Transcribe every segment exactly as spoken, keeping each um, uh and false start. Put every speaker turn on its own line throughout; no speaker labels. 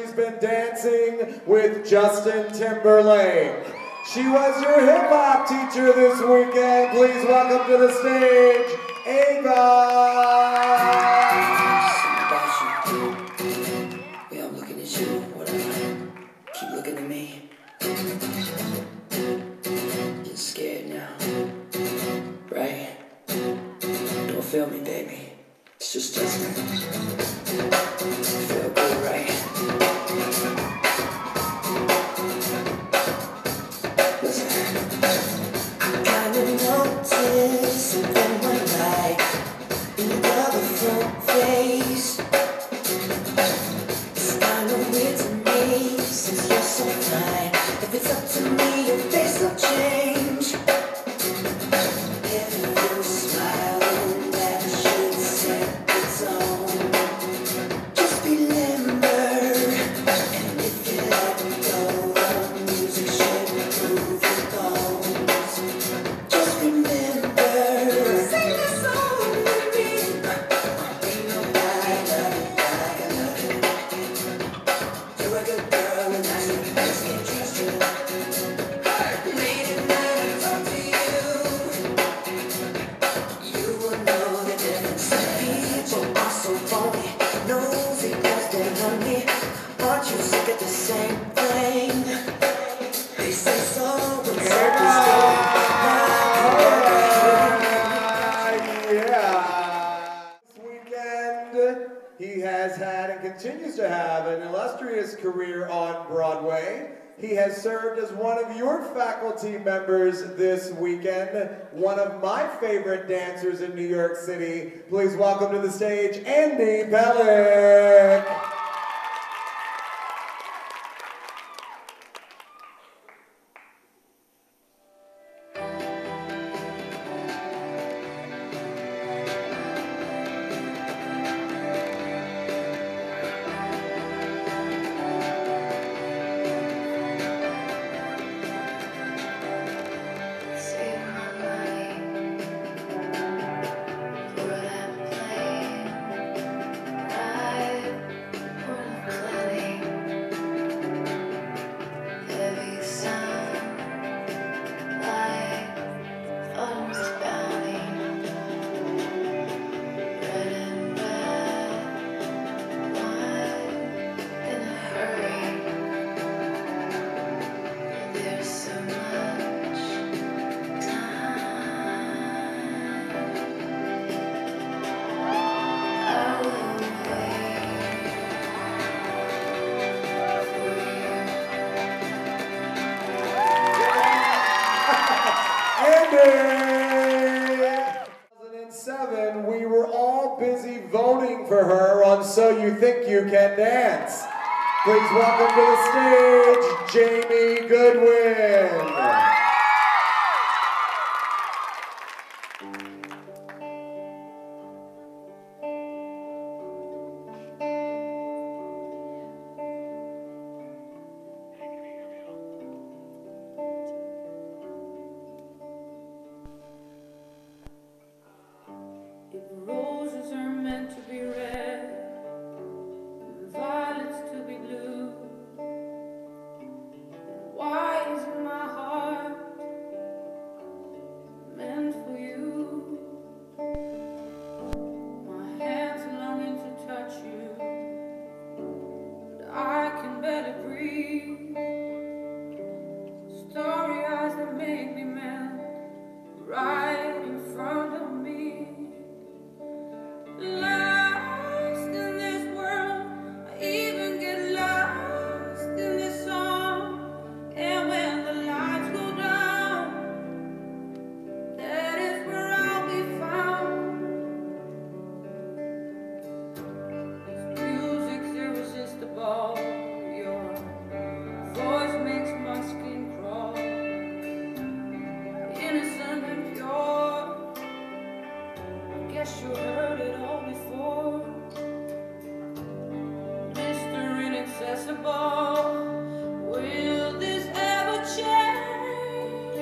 she's been dancing with Justin Timberlake. She was your hip-hop teacher this weekend. Please welcome to the stage, Ava!
Yeah, I'm looking at you, whatever. Keep looking at me. Getting scared now, right? Don't feel me, baby. It's just Justin. Feel good, right? Listen. I kinda noticed something one night in your other front face. It's kinda weird to me since you're so fine. If it's up to me, your face will change. If you smile, then that should set the tone. Just be limber, and if you let go, the music should move your bones. Just remember, sing this song with me. Ain't nobody love it like I love it. You're a good girl, and that's what makes me trust you. Late at night, I talk to you. You will know the difference. People are so phony, nosy as they honey. Aren't you sick of the same thing? They say so, but so is
Yeah. This weekend, he has had and continues to have an illustrious career on Broadway. He has served as one of your faculty members this weekend, one of my favorite dancers in New York City. Please welcome to the stage, Andy Pellick.
Save my mind for that plane ride or the clouding heavy sound like autumn's bounding red and red wine in a hurry. There's so much time. I will wait for
Andy! two thousand seven, we were all busy voting for her on So You Think You Can Dance. Please welcome to the stage, Jamie Goodwin.
If roses are meant to be red and violets to be blue, why isn't my heart meant for you? My hands are longing to touch you, but I can better breathe. Starry eyes that make me melt right in front of me. Lost in this world, I even get lost in this song. And when the lights go down, that is where I'll be found. This music's irresistible. Your voice makes my skin crawl. Innocent and pure, I guess you heard it all before. Mister Inaccessible, will this ever change?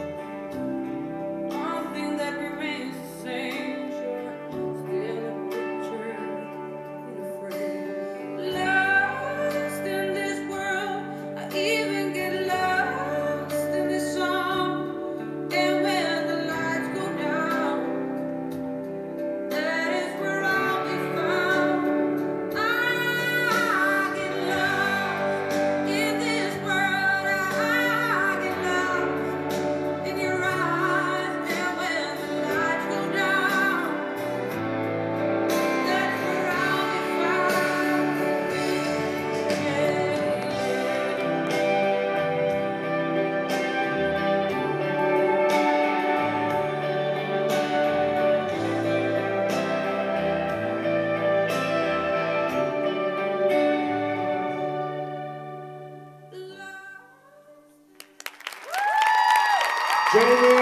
One thing that remains the same, you're still a picture in a frame. Lost in
Sitting in